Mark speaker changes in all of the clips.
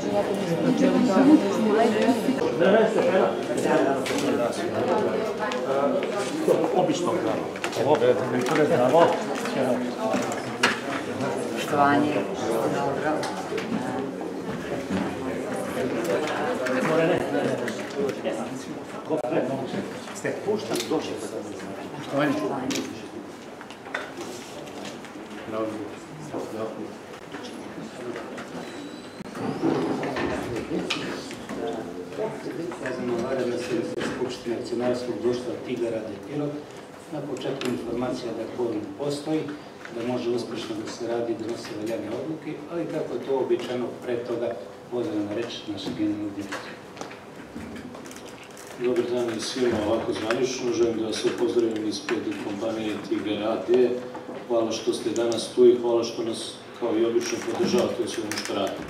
Speaker 1: Obično zdravo.
Speaker 2: Poštovanje, dobro.
Speaker 1: Ste puštan, došli. Poštovanje.
Speaker 3: Vezano vanredna sjednica Skupštine akcionarskog društva Tigar a.d. Pirot. Na početku informacija da kvorum postoji, da može uspješno da se radi i donose valjane odluke, ali kako je to običajno pre toga vodila na reč naša generalna direkcija.
Speaker 4: Dobar dan i svima ovako zvanično. Želim da vas pozdravim ispred kompanije Tigar a.d. Hvala što ste danas tu i hvala što nas kao i obično podržavate u svemu što radimo.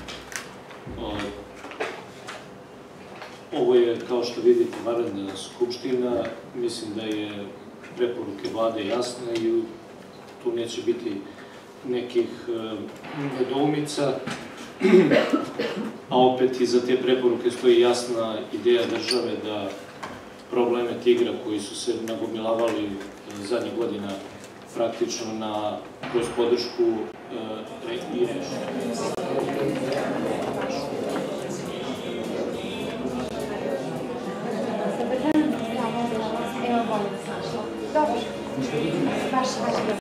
Speaker 4: Ovo je, kao što vidite, vanredna skupština. Mislim da je preporuke vlade jasne i tu neće biti nekih nedoumica, a opet iza te preporuke stoji jasna ideja države da probleme Tigra koji su se nagomilavali zadnjih godina praktično kroz podršku i reši.
Speaker 5: Dobro, baš